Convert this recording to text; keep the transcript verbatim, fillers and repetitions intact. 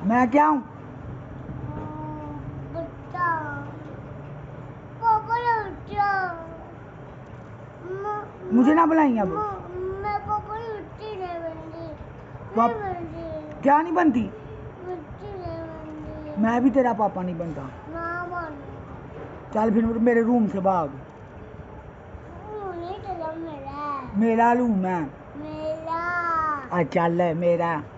मैं क्या हूँ? मुझे ना बुलाई अब। मैं पापा लुच्ची नहीं बनती। पाप... नहीं बनती। क्या नहीं बनती? लुच्ची नहीं बनती। मैं भी तेरा पापा नहीं बनता। ना बनो। चल फिर मेरे रूम से भाग। नहीं चलो मेरा। मेरा रूम है। मेरा। आ चल मेरा।